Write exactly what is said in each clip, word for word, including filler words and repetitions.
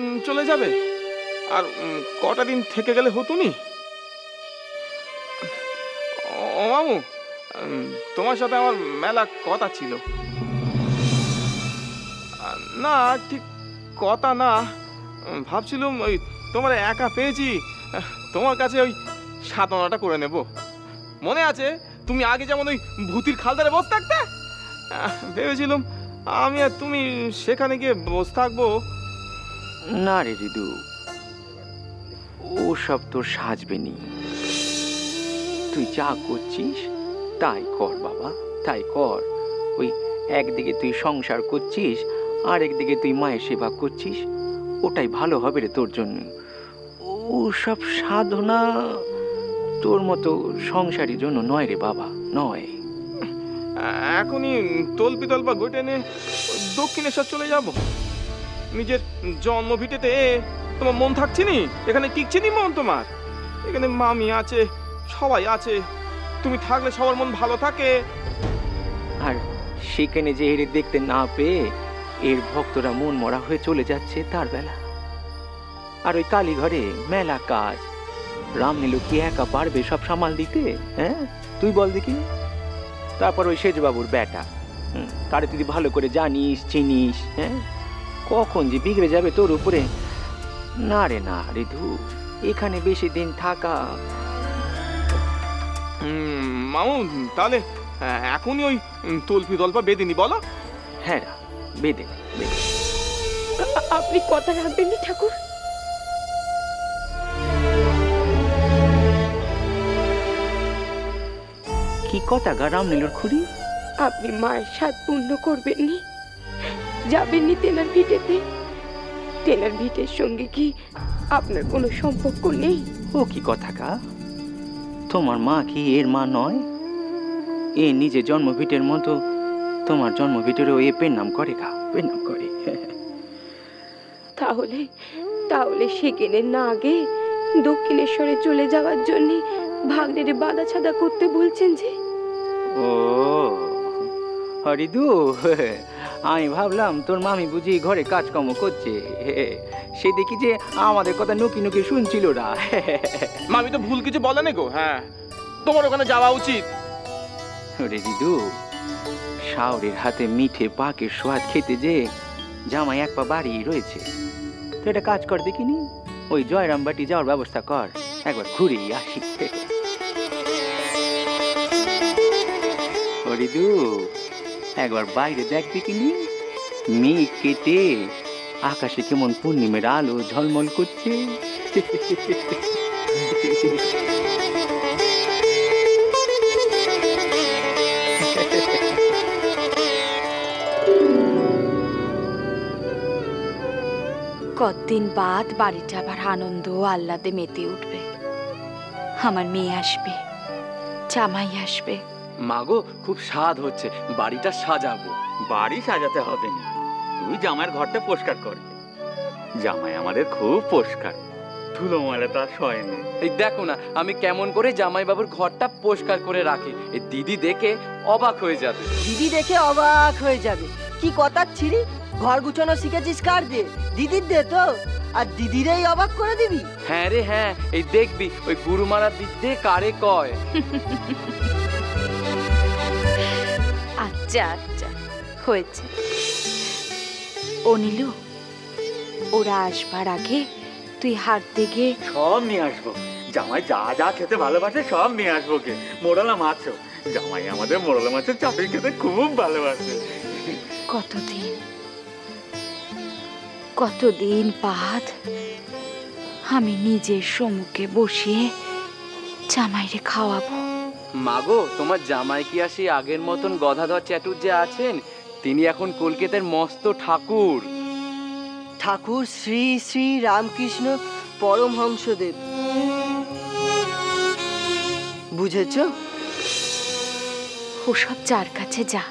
চলে যাবে? আর কটা দিন থেকে গেলে হতুনি? ও মামু, তোমার সাথে আমার মেলা কথা ছিল। না, ঠিক কথা না, ভাবছিলাম ওই তোমার একা পেয়েছি, তোমার কাছে ওই সাধনাটা করে নেব। মনে আছে তুমি আগে যেমন ওই ভূতির খালদারে বসে থাকতে? ভেবেছিলাম আমি আর তুমি সেখানে গিয়ে বসে থাকবো। না রে রিদু, ও সব তোর সাজবে নি। তুই যা করছিস তাই কর বাবা, তাই কর। ওই একদিকে তুই সংসার করছিস, আর একদিকে তুই মায়ের সেবা করছিস, ওটাই ভালো হবে রে তোর জন্য। ও সব সাধনা তোর মতো সংসারের জন্য নয় রে বাবা, নয়। এখনই তল্পি তল্পা গোটে নে দক্ষিণেশ্বর চলে যাব। নিজের জন্মভিটেতে তোমার মন থাকছে নি? এখানে টিকছে নি মন তোমার? এখানে মামি আছে, সবাই আছে, তুমি থাকলে সবার মন ভালো থাকে। আর সেখানে যে এর দেখতে না পেয়ে এর ভক্তরা মন মরা হয়ে চলে যাচ্ছে তার বেলা। আর ওই কালীঘরে মেলা কাজ, রামনীলু কি একা পারবে সব সামাল দিতে? হ্যাঁ, তুই বল দেখি। তারপর ওই সেজবাবুর বেটা, তারে তুই ভালো করে জানিস, চিনিস, হ্যাঁ, কখন যে বিগড়ে যাবে তোর উপরে। না রে না রিধু, এখানে বেশি দিন থাকা। মামু, তাহলে এখনই ওই তল্পি তল্পা বেঁধে নি বলো? হ্যাঁ বেঁধে বেঁধে। আপনি কথা রাখবেন নি ঠাকুর? কি কথা গা রামনীলুর খুড়ি? আপনি মায়ের সাথ পূর্ণ করবেন নি? যাবেন নি তেনার ভিটেতে? তেনার ভিটের সঙ্গে কি আপনার কোনো সম্পর্ক নেই? ও কি কথা কা? তোমার মা কি এর মা নয়? এ নিজে জন্মভিটের মতো তোমার জন্মভিটেরও এ পেন নাম করে কা, পেন নাম করে। তাহলে তাহলে সেখানে না আগে দক্ষিণেশ্বরে চলে যাওয়ার জন্য ভাগ্নের বাধা ছাদা করতে বলছেন যে? ও হরিদু, আমি ভাবলাম তোর মামি বুঝি ঘরে কাজকর্ম করছে, সে দেখি যে আমাদের কথা নুকি নুকি শুনছিল না। মামি তো ভুল কিছু বলে না গো। হ্যাঁ, তোমার ওখানে যাওয়া উচিত। রে রিদু, শাওরের হাতে মিঠে পাকের স্বাদ খেতে যে জামাই এক পা বাড়ি রয়েছে, তো এটা কাজ কর দেখিনি, ওই জয়রামবাটি যাওয়ার ব্যবস্থা কর, একবার ঘুরেই আসি। হরিদু, একবার বাইরে দেখ দেখিনি, মেঘ কেটে আকাশে কেমন পূর্ণিমের আলো ঝলমল করছে। কতদিন বাদ বাড়িটা আবার আনন্দ আহ্লাদে মেতে উঠবে। আমার মেয়ে আসবে, জামাই আসবে। মাগো, খুব স্বাদ হচ্ছে, বাড়িটা সাজাবো। বাড়ি সাজাতে হবে না, তুই জামাইয়ের ঘরটা পরিষ্কার কর। জামাই আমাদের খুব পরিষ্কার, ধুলো ময়লা তার সয়নি। এই দেখো না আমি কেমন করে জামাই বাবুর ঘরটা পরিষ্কার করে রাখি, এই দিদি দেখে অবাক হয়ে যাবে। দিদি দেখে অবাক হয়ে যাবে? কি কথা ছিড়ি, ঘর গুছানো শিখেছিস কার দিয়ে? দিদির দে তো, আর দিদিরাই অবাক করে দিবি? হ্যাঁ রে হ্যাঁ, এই দেখবি ওই গুরু মারা বিদ্যে কারে কয়। আচ্ছা আচ্ছা হয়েছে। ও নীলু, ওরা আসবার আগে তুই হাট থেকে সব নিয়ে আসবো। জামাই যা যা খেতে ভালোবাসে সব নিয়ে আসবো। কে মোড়ালা মাছও, জামাই আমাদের মোড়ালা মাছের চাটনি খেতে খুব ভালোবাসে। কতদিন কতদিন বাদ আমি নিজের সম্মুখে বসিয়ে জামাইরে খাওয়াবো। মাগো, তোমার জামাই কি আসি আগের মতন গদাধর চ্যাটুর যে আছেন, তিনি এখন কলকাতার মস্ত ঠাকুর। ঠাকুর শ্রী শ্রী রামকৃষ্ণ পরমহংসদেব, বুঝেছ? ওসব যার কাছে যা,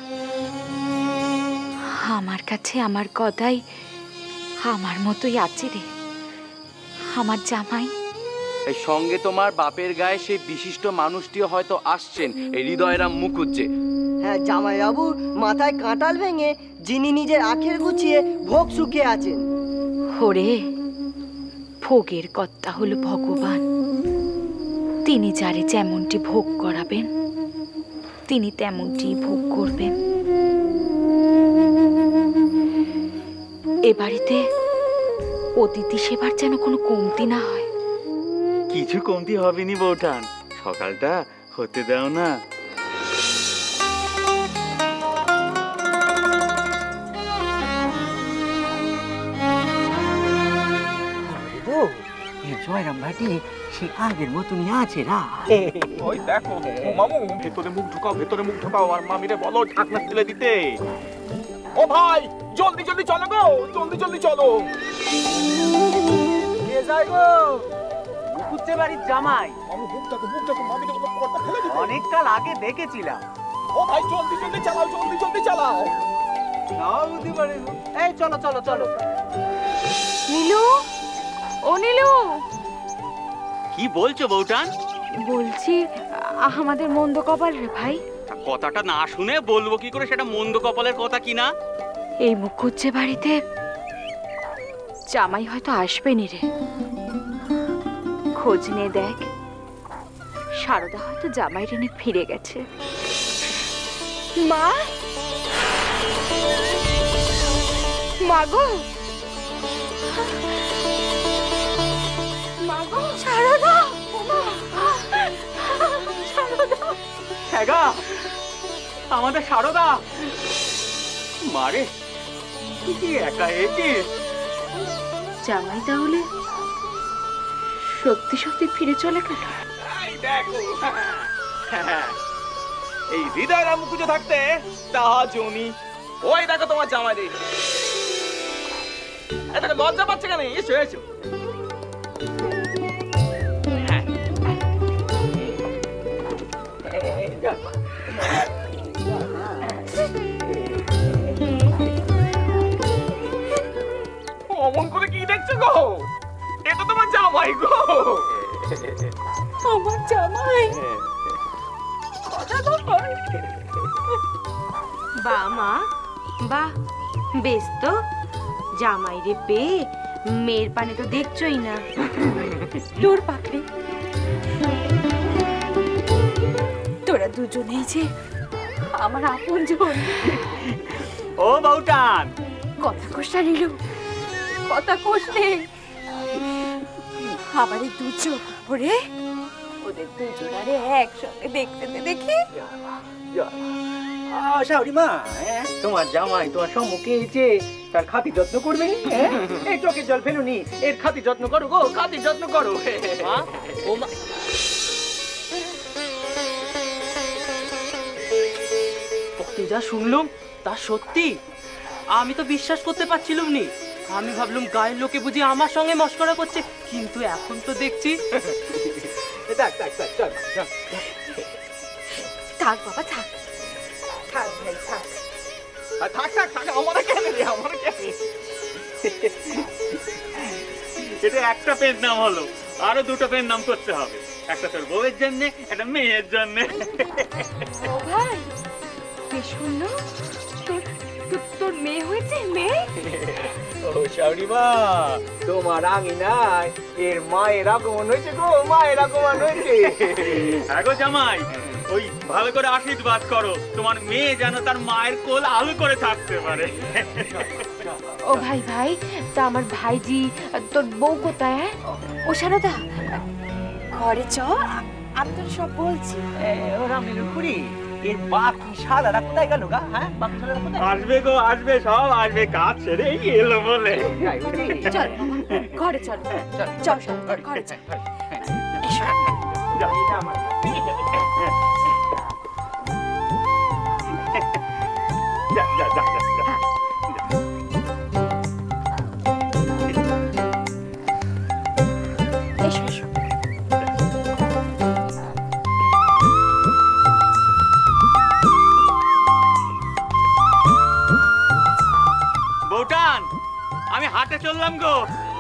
আমার কাছে আমার গদাই আমার মতোই আছে রে। আমার জামাই এই সঙ্গে তোমার বাপের গায়ে সেই বিশিষ্ট মানুষটিও হয়তো আসছেন, এই হৃদয়রাম মুখুজ্জে। হ্যাঁ, জামাইবাবু মাথায় কাঁটাল ভেঙে যিনি নিজের আখের গুছিয়ে ভোগ শুকিয়ে আছেন। ওরে, ভোগের কর্তা হলো ভগবান। তিনি যারে যেমনটি ভোগ করাবেন তিনি তেমনটি ভোগ করবেন। এ বাড়িতে অতিথি সেবার যেন কোনো কমতি না হয়। কিছু কমতি হবেনি বৌঠান, সকালটা হতে দাও না। জয়রাম ভাটি সে আগের মতনই আছে না। ওই দেখো মামু, ভেতরে মুখ ঢুকাও, ভেতরে মুখ ঢুকাও, আর মামিরে বলো ঢাকনা তুলে দিতে। ও ভাই, জলদি জলদি চলো গো, জলদি জলদি চলো। কে যায় গো? মুকুজ্জে বাড়ির জামাই। মামু মুখ ঢাকো, মুখ ঢাকো, মামিরে বলো পর্দা ফেলে দিতে। অনেক কাল আগে দেখেছিলাম। ও ভাই জলদি জলদি চালাও, জলদি জলদি চালাও। নাও বুঝতে পারে। এই চলো চলো চলো। নীলু, ও নীলু, কি বলছো বৌঠান? বলছি আ- আমাদের মন্দ কপাল রে ভাই। কথাটা না শুনে বলবো কি করে সেটা মন্দ কপালের কথা কিনা? এই মুখুজ্জে বাড়িতে জামাই হয়তো আসবেনি রে। খোঁজ নিয়ে দেখ, সারদা হয়তো জামাই রেনে ফিরে গেছে। মা, মাগো, মাগো, সারদা, সারদা, হ্যাঁ আমাদের সারদা মারে একা একে। জামাই তাহলে সত্যি সত্যি ফিরে চলে গেল। এই দেখো, এই হৃদয় রাম পুজো থাকতে তাহা জনি। ওই দেখো তোমার জামাই রে। এটাকে লজ্জা পাচ্ছে কেন? এসো এসো। অমন করে কি দেখছো গো? এটা তোমার জামাই গো। আমার জামাই বা মা, বাহ, বেশ তো। জামাই রে পেয়ে মেয়ের পানে তো দেখছই না। তোর পাখরি, তোরা দুজনেই যে আমার আপন জন। ও বৌঠান, কথা কোষটা নিল, কথা কোষ নেই। আবার এই দু চোখ পরে ওদের দুজনারে একসঙ্গে দেখতে দে দেখি। শাশুড়িমা, তোমার জামাই তোমার সম্মুখে এসে তার খাতি যত্ন করবে। এই চোখের জল ফেলুনি, এর খাতি যত্ন করো গো, খাতি যত্ন করো। ও মা, তুই যা শুনলুম তা সত্যি? আমি তো বিশ্বাস করতে পারছিলাম নি। আমি ভাবলাম গায়ের লোকে বুঝি আমার সঙ্গে মস্করা করছে, কিন্তু এখন তো দেখছি। থাক থাক থাক চল চল। থাক বাবা থাক, থাক ভাই থাক। আর থাক থাক থাক, আমার কেন রে, আমার কেন? এটা একটা পেন নাম হলো, আরো দুটো পেন নাম করতে হবে। একটা তোর বউয়ের জন্য, একটা মেয়ের জন্য। ও ভাই, বেশ শুনলো, তোর তোর- তোর মেয়ে হয়েছে? মেয়ে? ও শাশুড়িমা, তোমার আঙিনায় এর মায়ের আগমন হয়েছে গো, মায়ের আগমন হয়েছে। আগো জামাই, ওই ভালো করে আশীর্বাদ করো, তোমার মেয়ে যেন তার মায়ের কোল আলু করে থাকতে পারে। ও ভাই ভাই, তা আমার ভাইজি তোর বউ কোথায়? ও সারদা, ঘরে চ, আমি তোর সব বলছি। ও রামলীলা খুড়ি, এর বাকি শালারা কোথায় গেল গা? হ্যাঁ, বাকি শালারা কোথায়? আসবে গো, আসবে, সব আসবে, কাজ ছেড়ে এলো বলে। চল ঘরে চল, চল চল ঘরে চল। এসো। যা, যা, যা, যা, যা। এসো এসো। বৌঠান, আমি হাটে চললাম গো।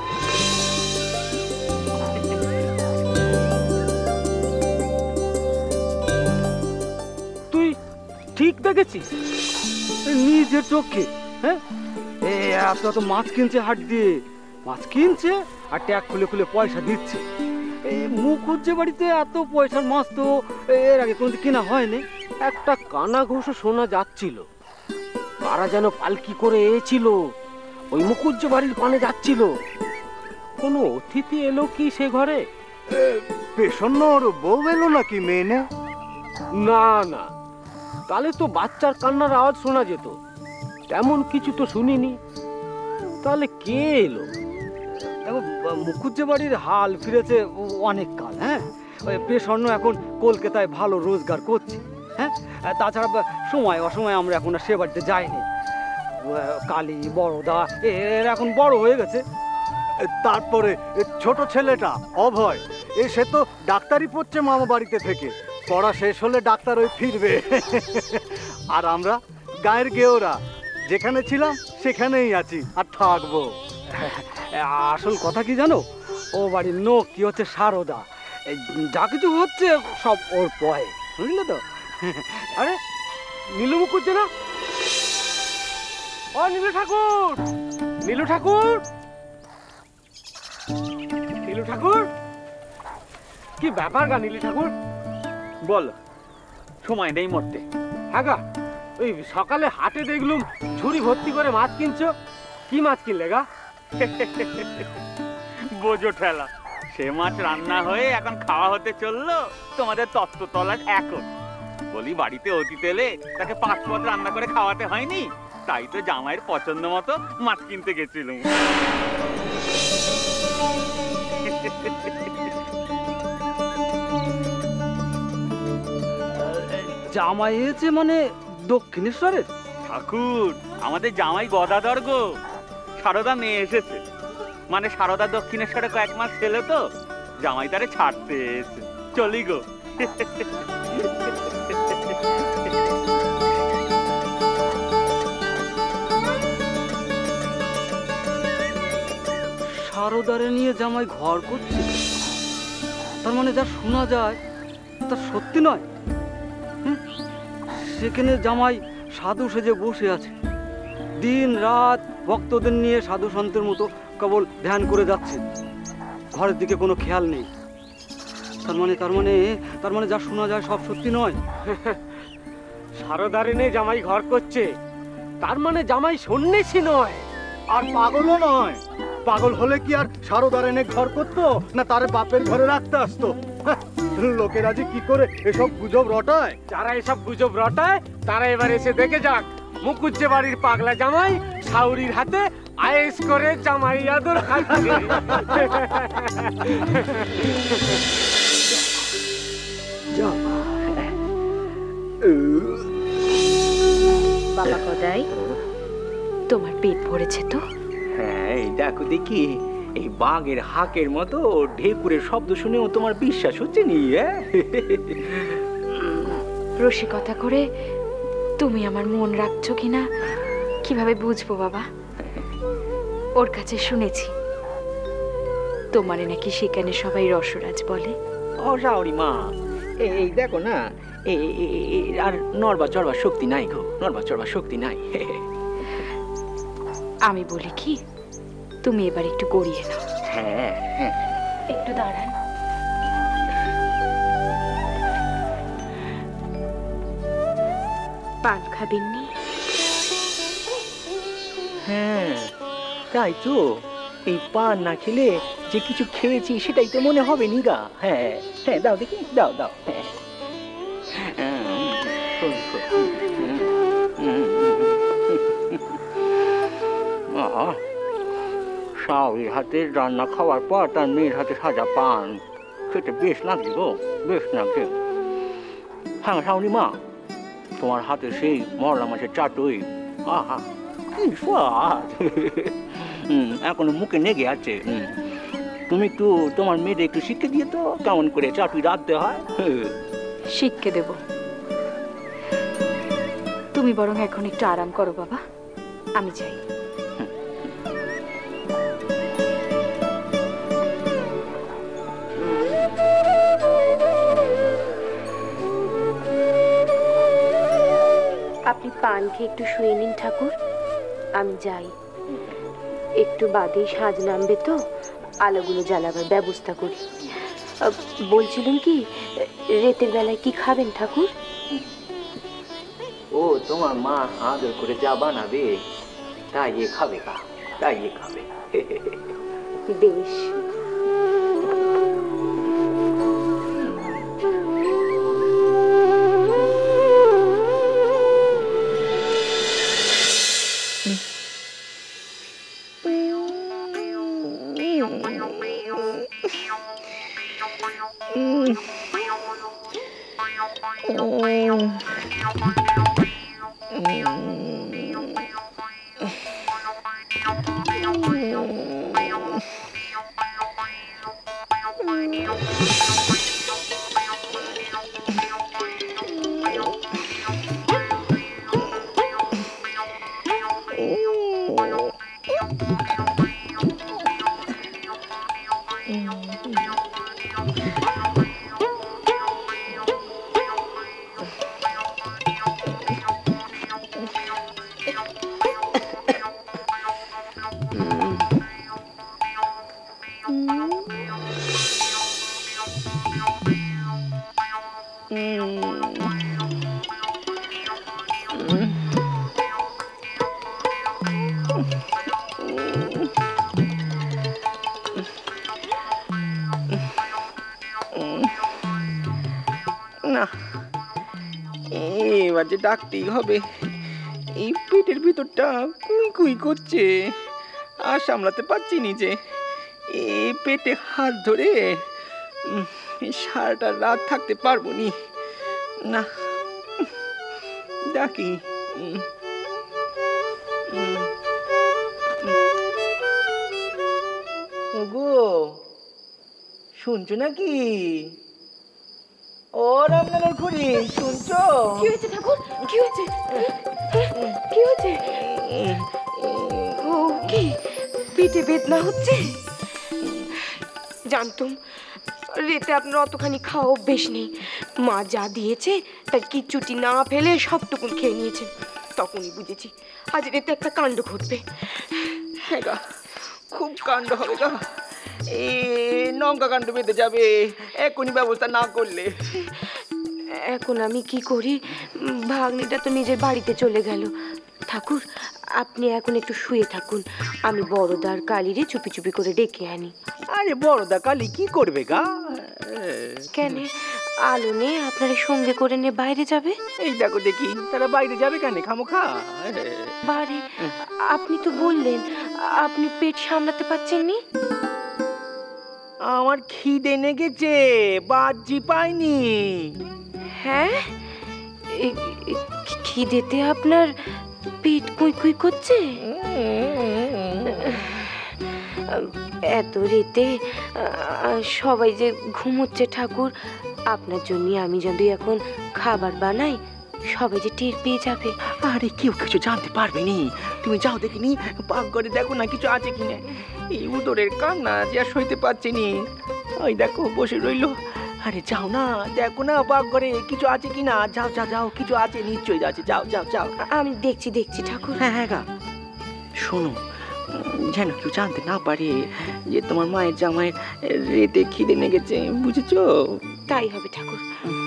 তুই ঠিক দেখেছিস নিজের চোখে? হ্যাঁ, এত এত মাছ কিনছে হাট দিয়ে, মাছ কিনছে আর ট্যাগ খুলে খুলে পয়সা দিচ্ছে। এই মুখুজ্জে বাড়িতে এত পয়সার মাছ তো এর আগে কোনোদিন কেনা হয়নি। একটা কানা ঘোষ শোনা যাচ্ছিল, কারা যেন পালকি করে এছিল, ওই মুখুজ্জে বাড়ির পানে যাচ্ছিল। কোনো অতিথি এলো কি সে ঘরে? পেশন্নর বউ এলো নাকি মেয়ে? না না, তাহলে তো বাচ্চার কান্নার আওয়াজ শোনা যেত, তেমন কিছু তো শুনিনি। তাহলে কে এলো? মুখুজ্জে বাড়ির হাল ফিরেছে অনেক কাল। হ্যাঁ, ওই পেশন্ন এখন কলকাতায় ভালো রোজগার করছে। হ্যাঁ, তাছাড়া সময় অসময় আমরা এখন আর সে বাড়িতে যাইনি। কালী বড়দা এর এখন বড় হয়ে গেছে। তারপরে ছোট ছেলেটা অভয়, এ সে তো ডাক্তারি পড়ছে মামা বাড়িতে থেকে, পড়া শেষ হলে ডাক্তার ওই ফিরবে। আর আমরা গায়ের গেওরা যেখানে ছিলাম সেখানেই আছি আর থাকবো। আসল কথা কি জানো, ও বাড়ির লোক কি হচ্ছে সারদা, যা কিছু হচ্ছে সব ওর পয়ে, বুঝলে তো? আরে নীলু মুখুজ্জে না? ও নীলু ঠাকুর, নীলু ঠাকুর, নীলু ঠাকুর, কি ব্যাপার গা নীলু ঠাকুর? বল, সময় নেই মরতে। হ্যাঁ গা, ওই সকালে হাটে দেখলুম ঝুড়ি ভর্তি করে মাছ কিনছো, কি মাছ কিনলে গা? বোঝো ঠেলা, সে মাছ রান্না হয়ে এখন খাওয়া হতে চললো তোমাদের তত্ত্বতলার এখন। বলি বাড়িতে অতিথি এলে তাকে পাঁচ পদ রান্না করে খাওয়াতে হয়নি, তাই তো জামাইয়ের পছন্দ মতো মাছ কিনতে গেছিলাম। জামাই এসেছে মানে দক্ষিণেশ্বরের? ঠাকুর, আমাদের জামাই গদাধর গো, সারদা মেয়ে এসেছে, মানে সারদা দক্ষিণেশ্বরে কয়েক মাস ছিল তো, জামাই তারে ছাড়তে এসেছে। চলি গো। সারদারে নিয়ে জামাই ঘর করছে, তার মানে যা শোনা যায় তা সত্যি নয়। সেখানে জামাই সাধু সেজে বসে আছে, দিন রাত ভক্তদের নিয়ে সাধু সন্তের মতো কেবল ধ্যান করে যাচ্ছে, ঘরের দিকে কোনো খেয়াল নেই। তার মানে তার মানে তার মানে যা শোনা যায় সব সত্যি নয়। সারদারে নিয়ে জামাই ঘর করছে, তার মানে জামাই সন্ন্যাসী নয় আর পাগলও নয়। পাগল হলে কি আর সারদার এনে ঘর করতো, না তারে বাপের ঘরে রাখতে আসতো? লোকেরা যে কি করে এসব গুজব রটায়। যারা এসব গুজব রটায় তারা এবার এসে দেখে যাক মুখুজ্জে বাড়ির পাগলা জামাই শাউরির হাতে আয়েস করে জামাই আদর খাচ্ছে। বাবা গদাই, তোমার পেট ভরেছে তো? হ্যাঁ, এই দেখো দেখি, এই বাঘের হাকের মতো ঢেকুরের শব্দ শুনেও তোমার বিশ্বাস হচ্ছে নি? রসিকতা করে তুমি আমার মন রাখছো কিনা কিভাবে বুঝবো বাবা? ওর কাছে শুনেছি তোমারে নাকি সেখানে সবাই রসরাজ বলে। ও শাওরি মা, এই দেখো না, আর নড়বা চড়বার শক্তি নাই গো, নড়বা চড়বার শক্তি নাই। আমি বলি কি, তুমি এবার একটু গড়িয়ে নাও। হ্যাঁ হ্যাঁ, একটু দাঁড়ান। পান খাবেননি? হ্যাঁ তাই তো, এই পান না খেলে যে কিছু খেয়েছি সেটাই তো মনে হবে নি গা। হ্যাঁ হ্যাঁ, দাও দেখি, দাও দাও। হ্যাঁ, শাওরির হাতে রান্না খাওয়ার পর তার মেয়ের হাতে সাজা পান খেতে বেশ লাগছে গো, বেশ লাগছে। হ্যাঁ শাওরি মা, তোমার হাতে সেই মরলা মাছের চাটুই, আহা কি স্বাদ! এখনো মুখে লেগে আছে। তুমি একটু তোমার মেয়েদের একটু শিখে দিয়ে তো কেমন করে চাটুই রাখতে হয়। শিখকে দেব, তুমি বরং এখন একটু আরাম করো বাবা, আমি যাই। আপনি পান খেয়ে একটু শুয়ে নিন ঠাকুর, আমি যাই। একটু বাদেই সাজ নামবে তো, আলোগুলো জ্বালাবার ব্যবস্থা করি। আহ, বলছিলাম কি, রাতের বেলায় কি খাবেন ঠাকুর? ও তোমার মা আদর করে যা বানাবে তাই এ খাবে কা, তাই এ খাবে। বেশ। না, এবার যে ডাকতেই হবে। এই পেটের ভিতরটা কুই কুই করছে, আর সামলাতে পারছি নি যে। এই পেটে হাত ধরে উম, সারাটা রাত থাকতে পারবো নি। না, ডাকি। উম, উম, ওগো, শুনছো নাকি? ও রামনাথের খুড়ি, শুনছো? কি হয়েছে ঠাকুর? কি হয়েছে? কি হয়েছে? ও কি পেটে বেদনা হচ্ছে? জানতুম রেতে আপনার অতখানি খাওয়া অভ্যেস নেই। মা যা দিয়েছে তার কিচ্ছুটি না ফেলে সবটুকুন খেয়ে নিয়েছেন। তখনই বুঝেছি আজ রেতে একটা কাণ্ড ঘটবে। হ্যাঁ গা, খুব কাণ্ড হবে গা। এ লঙ্কা কাণ্ড বেঁধে যাবে এখনই ব্যবস্থা না করলে। এখন আমি কি করি? ভাগ্নিটা তো নিজের বাড়িতে চলে গেল। ঠাকুর, আপনি এখন একটু শুয়ে থাকুন, আমি বড়দার কালীরে চুপি চুপি করে ডেকে আনি। আরে বড়দা কালী কি করবে গা? কেন আলো নেই আপনারা সঙ্গে করে নিয়ে বাইরে যাবে? এই দেখো দেখি, তারা বাইরে যাবে কেন খামোখা? বারে, আপনি তো বললেন আপনি পেট সামলাতে পারছেন নি। আমার খিদে লেগেছে, বাজি পাইনি। হ্যাঁ, খিদেতে আপনার পেট কুই কুই করছে? এত রেতে সবাই যে ঘুমোচ্ছে ঠাকুর, আপনার জন্য আমি যদি এখন খাবার বানাই সবাই যে টের পেয়ে যাবে। আরে কেউ কিছু জানতে পারবে নি, তুমি যাও দেখিনি, পাক করে দেখো না কিছু আছে কিনা। এই উদরের কান্না যে আর সইতে পারছি নি, ওই দেখো বসে রইলো। আরে যাও না, দেখো না পাক করে কিছু আছে কিনা। যাও যাও যাও, কিছু আছে নিশ্চয়ই আছে, যাও যাও যাও। আমি দেখছি দেখছি ঠাকুর। হ্যাঁ হ্যাঁ গা, শোনো, যেন কেউ জানতে না পারে যে তোমার মায়ের জামাইয়ের রেতে খিদে লেগেছে, বুঝেছো? তাই হবে ঠাকুর।